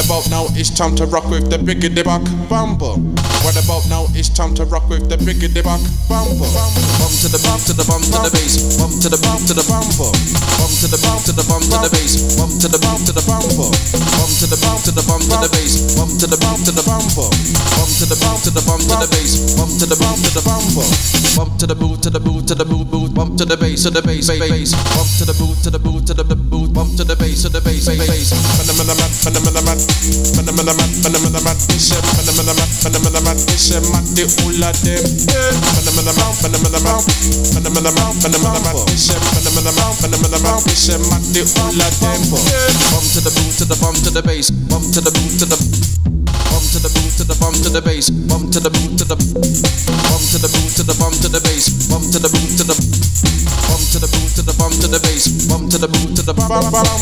about now? It's time to rock with the Biggity Buck Bumble. What about now? It's time to rock with the Biggity Buck Bumble. Bump to the bump to the bump to the bass. Bump to the bump to the bumble. Bump to the bump to the bump to the bass. Bump to the bump to the bumble. Bump to the bump to the bump to the bass. Bump to the bump to the bumble. Bump to the bump to the bump to the bass. Bump to the bump to the bumble. Bump to the boot to the boot to the boot boot. Bump to the bass to the bass bass. Bump to the boot to the boot to the boot. Bump to the bass to the bass bass. Phenomenamat, phenomenamat, phenomenamat, phenomenamat. Phenomenamat, phenomenamat. Matti ulla dem. Phenomenamat, phenomenamat, phenomenamat, phenomenamat. Phenomenamat, phenomenamat. Matti ulla dem. Bump to the boot to the bump to the bass. Bump to the boot to the bump to the boot to the bump to the bass. Bump to the boot to the bump to the boot to the bump to the bass. Bump to the boot to the bump to the boot to the bump to the bass. Bump to the boot to the bump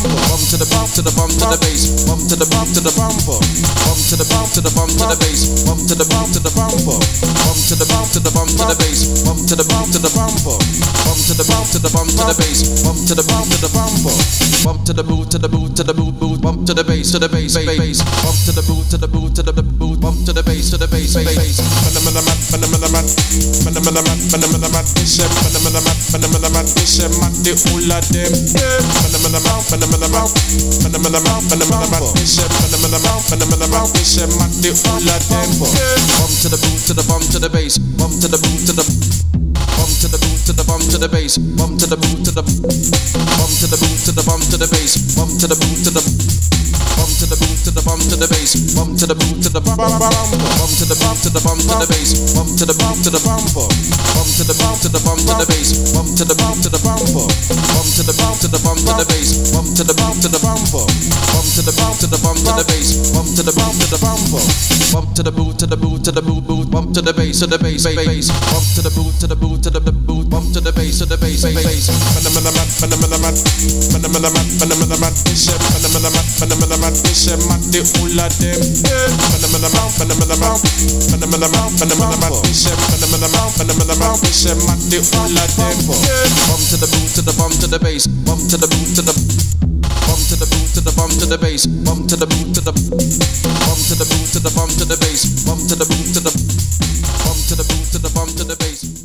to the bump to the bump to the bass. Bump to the bump to the bump to the bump to the bump to the bass. Bump to the bump to the bump to the bump to the bump to the bass. Bump to the bump to the bump to the bump to the bump to the bass. Bump to the bump to the bump to the boot to the boot to the boot boot. Bump to the bass bass. Bump to the boot to the boot to the boot. Bump to the bass bass. Phenomenamat, phenomenamat, phenomenamat, phenomenamat. Phenomenamat, phenomenamat. Matti ulla dem. Phenomenamat, phenomenamat, phenomenamat, phenomenamat. Phenomenamat, phenomenamat. Matti ulla dem. Bump to the boot to the bump to the bass. Bump to the boot to the bump to the boot to the bump to the bass. Bump to the boot to the bump to the boot to the bump to the bass. Bump to the boot to the bump to the boot to the bump to the bass. Bump to the boot to the bump to the bump to the bump to the bass. Bump to the bump to the bump to the bump to the bump to the bass. Bump to the bump to the bump to the bump to the bump to the bass. Bump to the bump to the bump to the bump to the bump to the bass. Bump to the bump to the bump to the boot to the boot to the boot boot. Bump to the bass bass. Bump to the boot to the boot to the boot. Bump to the bass bass. Phenomenamat, phenomenamat, phenomenamat, phenomenamat. Phenomenamat, phenomenamat. Matti ulla dem. Phenomenamat, phenomenamat, phenomenamat, phenomenamat. Phenomenamat, phenomenamat. Matti ulla dem. Bump to the boot to the bump to the bass. Bump to the boot to the bump to the boot to the bump to the bass. Bump to the boot to the bump to the boot to the bump to the bass. Bump to the boot to the bump to the boot to the bump to the bass.